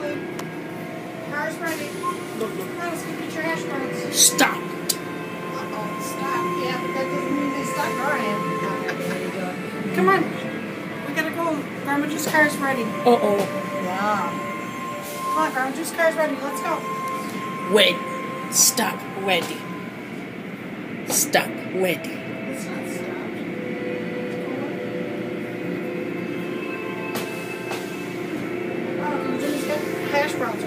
food. Car's ready. Look. Come on, let's go get your hash browns. Stop. Uh-oh, stop. Yeah, but that doesn't mean they stop our end. Come on. We gotta go. Grandma Juice car's ready. Uh-oh. Yeah. Come on, Grandma Juice car's ready. Let's go. Wait. Stop. Ready. Stop. Ready. It's not stopped. Oh, Jimmy's got hash browns